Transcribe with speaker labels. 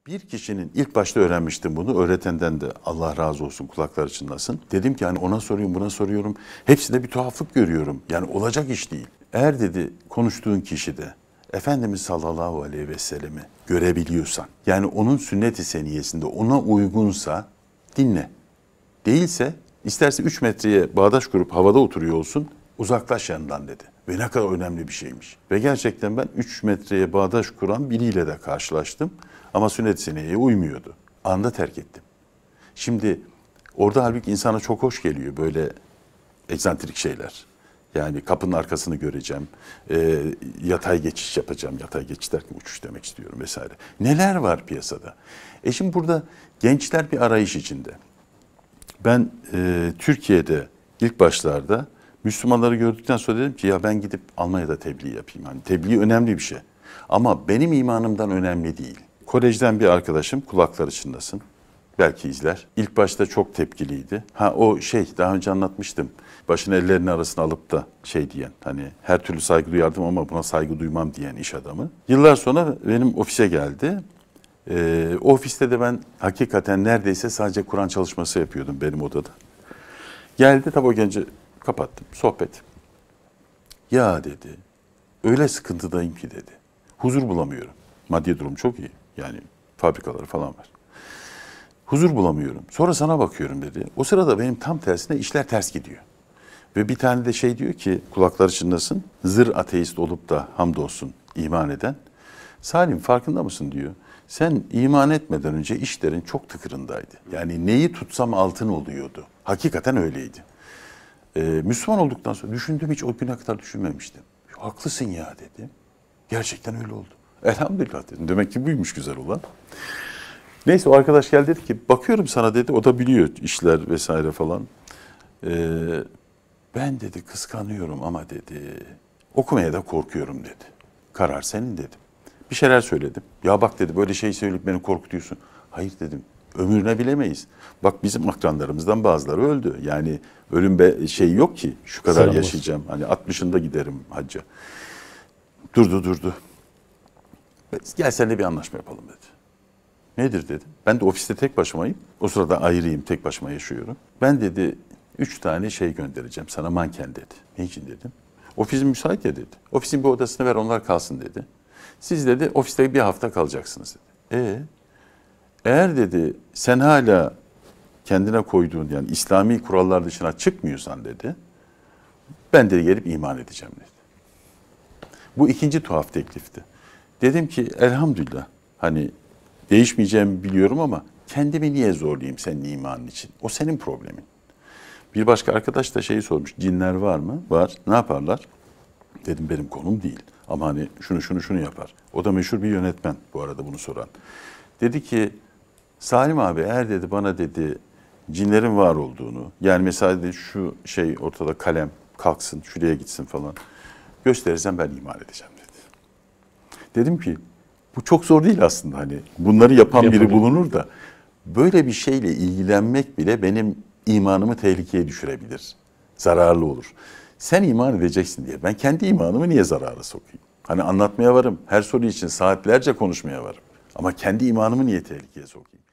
Speaker 1: Bir kişinin ilk başta öğrenmiştim bunu. Öğretenden de Allah razı olsun, kulakları çınlasın. Dedim ki hani ona soruyorum, buna soruyorum. Hepsinde bir tuhaflık görüyorum. Yani olacak iş değil. Eğer dedi konuştuğun kişide Efendimiz sallallahu aleyhi ve sellemi görebiliyorsan, yani onun sünnet-i seniyesinde ona uygunsa dinle. Değilse isterse 3 metreye bağdaş kurup havada oturuyor olsun, uzaklaş yanından dedi. Ve ne kadar önemli bir şeymiş. Ve gerçekten ben 3 metreye bağdaş kuran biriyle de karşılaştım. Ama sünnet-i seniyeye uymuyordu. Anda terk ettim. Şimdi orada halbuki insana çok hoş geliyor böyle egzantrik şeyler. Yani kapının arkasını göreceğim, yatay geçiş yapacağım. Yatay geçiş derken uçuş demek istiyorum vesaire. Neler var piyasada? Şimdi burada gençler bir arayış içinde. Ben Türkiye'de ilk başlarda Müslümanları gördükten sonra dedim ki ya ben gidip Almanya'da tebliğ yapayım. Hani tebliğ önemli bir şey. Ama benim imanımdan önemli değil. Kolejden bir arkadaşım, kulakları çınlasın. Belki izler. İlk başta çok tepkiliydi. O daha önce anlatmıştım. Başını ellerinin arasına alıp da diyen, hani her türlü saygı duyardım ama buna saygı duymam diyen iş adamı. Yıllar sonra benim ofise geldi. O ofiste de ben hakikaten neredeyse sadece Kur'an çalışması yapıyordum benim odada. Geldi, tabi o genci kapattım, sohbet. Ya dedi, öyle sıkıntıdayım ki dedi. Huzur bulamıyorum. Maddi durum çok iyi. Yani fabrikaları falan var. Huzur bulamıyorum. Sonra sana bakıyorum dedi. O sırada benim tam tersine işler ters gidiyor. Ve bir tane de diyor ki, kulakları çınlasın, zır ateist olup da hamdolsun iman eden. Salim farkında mısın diyor. Sen iman etmeden önce işlerin çok tıkırındaydı. Yani neyi tutsam altın oluyordu. Hakikaten öyleydi. Müslüman olduktan sonra düşündüm, hiç o güne kadar düşünmemiştim. Haklısın ya dedim. Gerçekten öyle oldu. Elhamdülillah dedim. Demek ki buymuş güzel olan. Neyse o arkadaş geldi dedi ki bakıyorum sana dedi. O da biliyor işler vesaire falan. Ben dedi kıskanıyorum ama dedi okumaya da korkuyorum dedi. Karar senin dedim. Bir şeyler söyledim. Ya bak dedi böyle şey söyleyip beni korkutuyorsun. Hayır dedim. Ömrüne bilemeyiz. Bak bizim akranlarımızdan bazıları öldü. Yani ölüm yok ki şu kadar
Speaker 2: Selam
Speaker 1: yaşayacağım. Hani 60'ında giderim hacca. Durdu. Gel seninle bir anlaşma yapalım dedi. Nedir dedim. Ben de ofiste tek başımayım. O sırada ayrıyım, tek başıma yaşıyorum. Ben dedi 3 tane göndereceğim sana, manken dedi. Ne için dedim. Ofisim müsait ya dedi. Ofisin bir odasını ver, onlar kalsın dedi. Siz dedi ofiste bir hafta kalacaksınız dedi. Eğer dedi sen hala kendine koyduğun yani İslami kurallar dışına çıkmıyorsan dedi, ben de gelip iman edeceğim dedi. Bu ikinci tuhaf teklifti. Dedim ki elhamdülillah hani değişmeyeceğimi biliyorum ama kendimi niye zorlayayım senin imanın için? O senin problemin. Bir başka arkadaş da sormuş, cinler var mı? Var. Ne yaparlar? Dedim benim konum değil. Ama hani şunu yapar. O da meşhur bir yönetmen bu arada bunu soran. Dedi ki Salim abi eğer dedi bana dedi cinlerin var olduğunu, yani mesela dedi şu ortada kalem kalksın şuraya gitsin falan gösterirsen ben iman edeceğim dedi. Dedim ki bu çok zor değil aslında, hani bunları yapan biri bulunur da böyle bir şeyle ilgilenmek bile benim imanımı tehlikeye düşürebilir. Zararlı olur. Sen iman edeceksin diye ben kendi imanımı niye zarara sokayım? Hani anlatmaya varım. Her soru için saatlerce konuşmaya varım. Ama kendi imanımı niye tehlikeye sokayım?